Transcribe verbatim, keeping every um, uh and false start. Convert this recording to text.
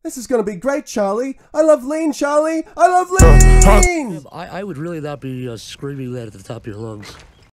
This is gonna be great, Charlie. I love lean, Charlie. I love lean. I, I would really not be uh, screaming that at the top of your lungs.